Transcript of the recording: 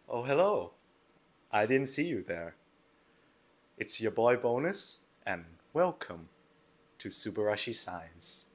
Oh, hello. I didn't see you there. It's your boy Bonus, and welcome to Subarashi Science.